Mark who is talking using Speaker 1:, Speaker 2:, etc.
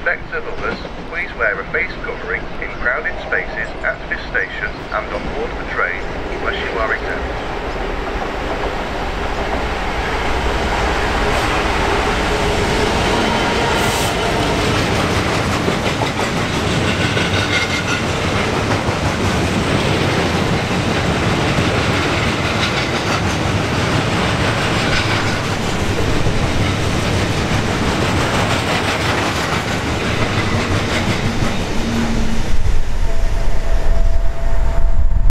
Speaker 1: respect of others, please wear a face covering in crowded spaces at this station and on board the train unless you are exempt.